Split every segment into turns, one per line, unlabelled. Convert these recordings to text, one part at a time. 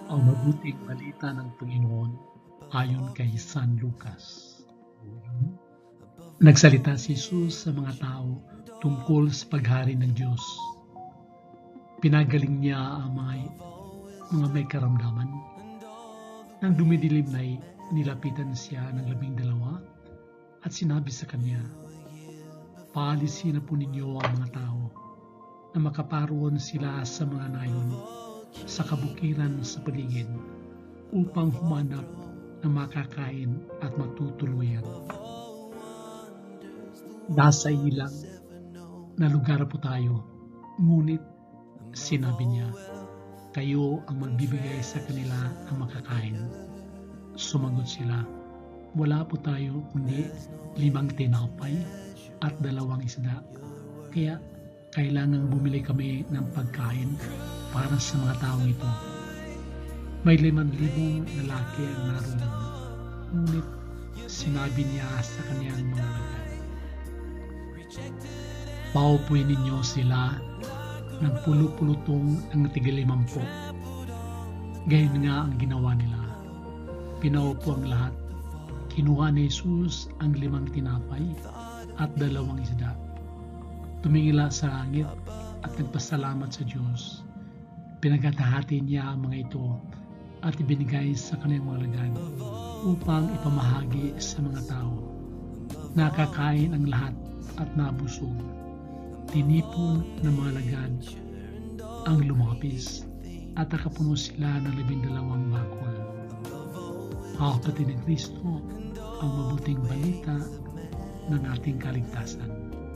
Ang mabuting balita ng Panginoon ayon kay San Lucas. Nagsalita si Jesus sa mga tao tungkol sa paghari ng Diyos. Pinagaling niya ang mga may karamdaman. Nang dumidilim na'y nilapitan siya ng 12 at sinabi sa kanya, "Paalisin na po ninyo ang mga tao na makaparoon sila sa mga nayon sa kabukiran sa paligid upang humanap ng makakain at matutuluyan. Nasa ilang na lugar po tayo, ngunit sinabi niya, kayo ang magbibigay sa kanila ng makakain." Sumagot sila, "Wala po tayo kundi 5 tinapay at 2 isda, kaya kailangang bumili kami ng pagkain para sa mga taong ito." May 5,000 lalaki ang naroon, ngunit sinabi niya sa kaniyang mga alagad, "Paupuin ninyo sila ng pulupulutong ang tig-50." Gayon nga ang ginawa nila. Pinaupo ang lahat. Kinuha ni Jesus ang 5 tinapay at 2 isda. Tumingala sa langit at nagpasalamat sa Diyos. Pinaghatahati niya ang mga ito at ibinigay sa kanyang mga alagad upang ipamahagi sa mga tao. Nakakain ang lahat at nabusog. Tinipon ng mga alagad ang lumapis at nakapuno sila ng 12 bakul. Kapatid ni Kristo, ang mabuting balita ng ating kaligtasan.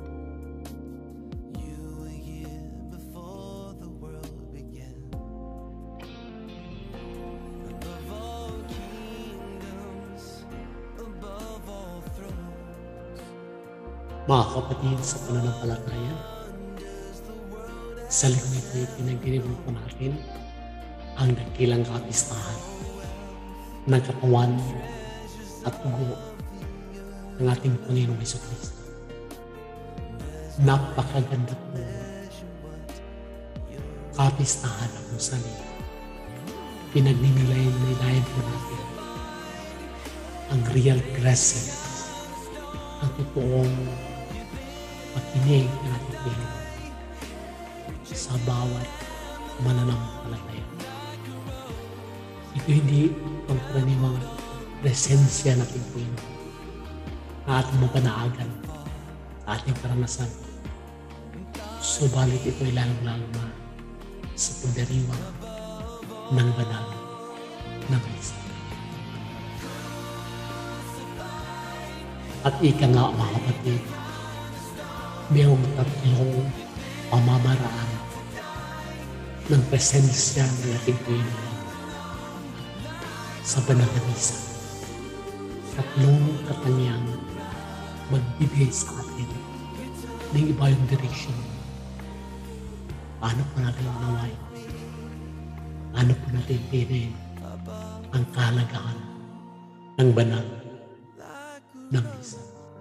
Mga kapatid sa pananampalataya, sa linggo ito ay pinagdiriwang po natin ang dakilang kapistahan ng katawan at dugo ng ating Panginoong Jesucristo. Napakaganda po kapistahan na kung saan pinagninilayan po natin ang real presence, ang totoong pakinig na natin sa bawat mananampalataya. Ito hindi pangkaraniwang presensya ng ating Panginoon na ating mapanaagan sa ating karanasan. Subalit ito ay lalong-lalo na sa pagdiriwang ng banal na Christi. At ika nga, mga kapatid, mayroong 3 pamamaraan ng presensya ng ating Panginoon sa banal na misa. 3 katanyang magbibigay sa atin ng iba yung direksyon. Paano po natin unawain? Paano po natin tinin ang kahalagahan ng banal na misa?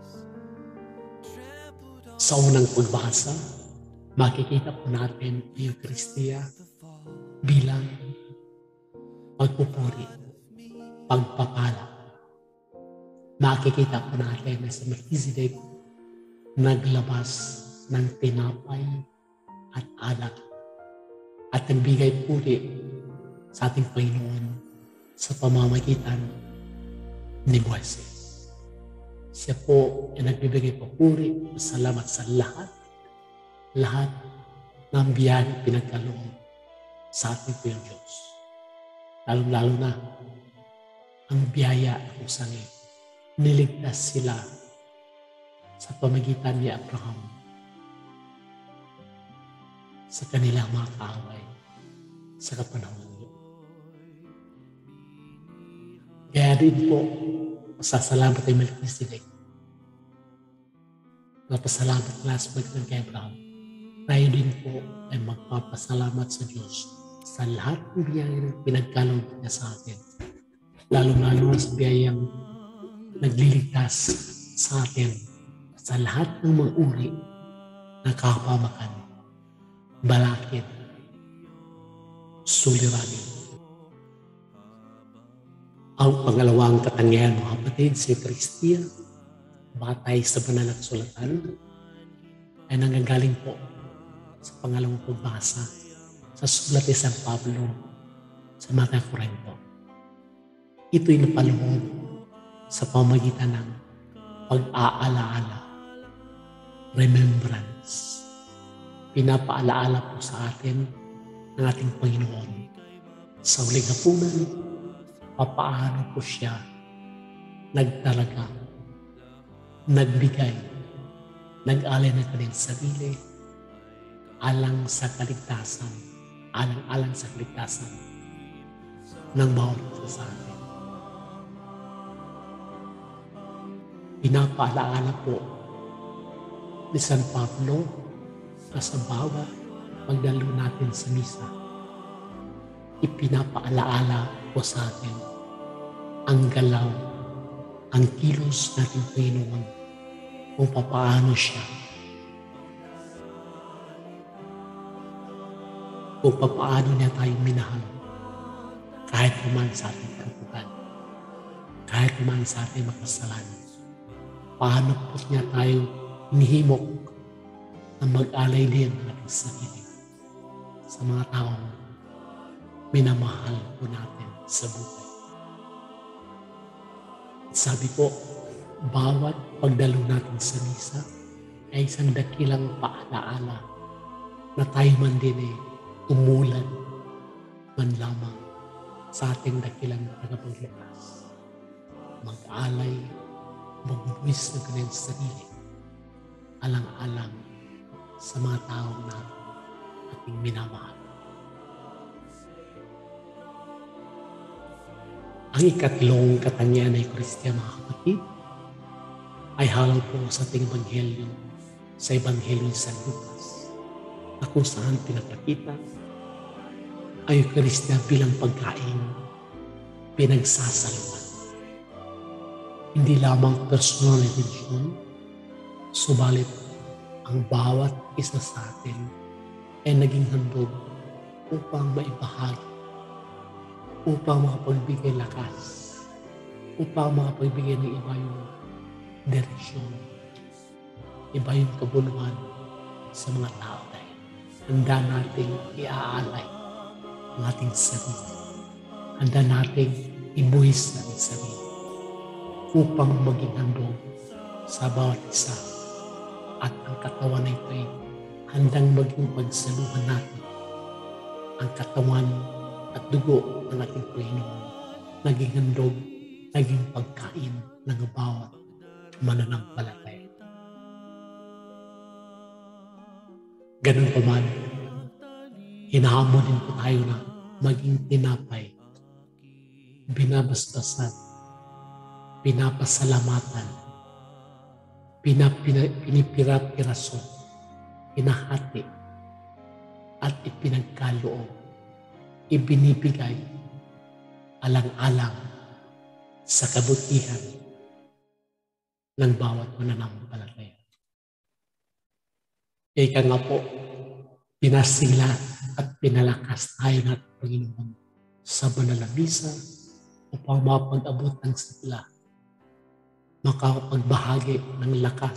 Sa unang pagbasa, makikita po natin yung Christi bilang pagpupuri, pagpapala. Makikita po natin na si Melchizedek naglabas ng tinapay at alak at nagbigay puri sa ating Panginoon sa pamamagitan ni Moises. Siya po ay nagbibigay papuri, salamat sa lahat ng biyaya pinagkaloob sa ating po yung Diyos. Lalo-lalo na ang biyaya kung saan niligtas sila sa pamagitan ni Abraham sa kanilang mga kaaway sa kapanahon niya. Kaya rin po, masasalamat ay Melchizedek. Napasalamat nga sa pagkakas kay Abraham. Tayo din po ay magpapasalamat sa Diyos sa lahat ng biyayang pinagkaloob niya sa atin. Lalo-lalo na sa biyayang nagliligtas sa atin sa lahat ng mga uri ng kapamakan, balakid, suliranin, pangalawang katangian, mga kapatid, si Christi, batay sa banal na kasulatan, ay nanggagaling po sa pangalawang pagbasa sa sulat ni San Pablo sa mga Korinto. Ito'y napaloob sa pamagitan ng pag-aalaala, remembrance. Pinapaalaala po sa atin ng ating Panginoon sa huling hapunan, papaano po siya nagtalaga, nagbigay, nag-alay ng kanyang sarili alang sa kaligtasan, alang-alang sa kaligtasan ng bawat isa sa atin. Pinapaalaala po ni San Pablo na sa bawat pagdalo natin sa misa, ipinapaalaala po sa atin ang galaw, ang kilos natin Panginoon kung papaano siya, kung papaano niya tayo minahal kahit naman sa ating karupukan, kahit naman sa ating makasalanan. Paano po niya tayo hinihimok na mag-alay din ng ating sarili sa mga taong minamahal po natin sa buhay. Sabi po, bawat pagdalo natin sa misa ay isang dakilang paalaala na tayo man din tumulad man lamang sa ating dakilang tagapagligtas. Mag-alay, magbuwis ng kanyang sarili, alang-alang sa mga taong na ating minamahal. Ang ikatlong katangian ay Christi, mga kapatid, ay halal po sa ating Ebanghelyo, sa Ebanghelyo ni San Lucas, na kung saan pinapakita ay Christi bilang pagkain, pinagsasaluhan. Hindi lamang personal na intensyon, subalit ang bawat isa sa atin ay naging handog upang maibahagi, upang makapagbigay lakas, upang makapagbigay ng iba yung direksyon, iba yung kabuluhan sa mga tao dahil handa nating iaalay ang ating sarili. Handa nating ibuhis ng sarili upang maging handog sa bawat isa. At ang katawan na ito ay handang maging pagsaluhan natin ang katawan at dugo ng ating Panginoon, naging handog, naging pagkain ng bawat mananampalataya. Ganun pa man, hinahamon din po tayo na maging tinapay, binabasbasan, pinapasalamatan, pinipirapiraso, pinahati, at ipinagkaloob, ibinibigay alang-alang sa kabutihan ng bawat mananampalataya. Ika nga po, pinasila at pinalakas tayo ng Panginoon sa banal na misa upang mapag-abot ng sigla, makapagbahagi ng lakas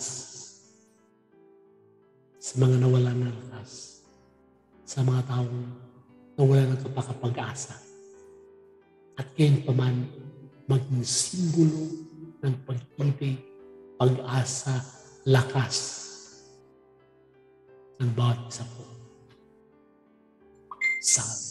sa mga nawalan ng lakas, sa mga taong nawalan ng kapakapag-asa. At ngayon pa man, maging simbolo ng pag-ibig, pag-asa, lakas ng bawat isa po sa amin.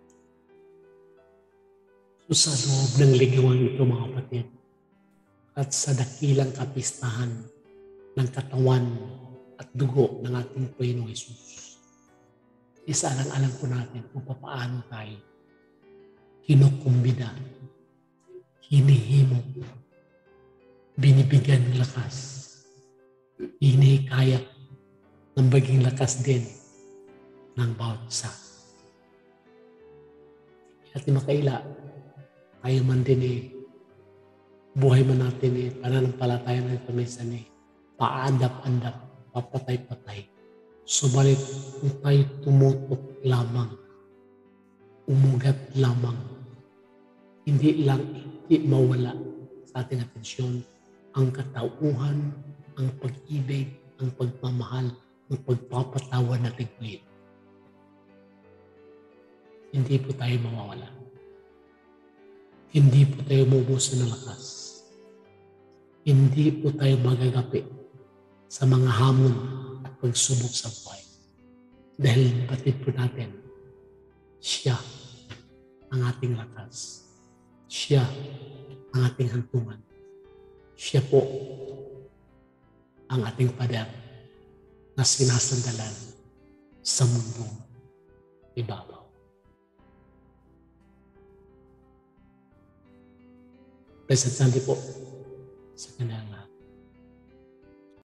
So sa loob ng lingawang ito, mga kapatid, at sa dakilang kapistahan ng katawan at dugo ng ating Panginoong Hesus, isaalang-alang po natin kung paano tayo kinukumbida, hinihimok, binibigyan ng lakas, hinihikayat ng maging lakas din ng bawat isa. At makaila, tayo man din buhay man natin pananampalataya ng pamisan paandap-andap, papatay-patay. Subalit kung tayo tumutok lamang, umugat lamang, hindi lang di mawala sa ating atensyon ang katauhan, ang pag-ibig, ang pagmamahal, ang pagpapatawa na tigwid. Hindi po tayo mawawala. Hindi po tayo maubos ng lakas. Hindi po tayo magagapi sa mga hamon at pagsubok sa buhay. Dahil batid po natin, siya ang ating lakas. Siya ang ating hantungan. Siya po ang ating pader na sinasandalan sa mundong ibabaw. Blessed Sunday po sa kanya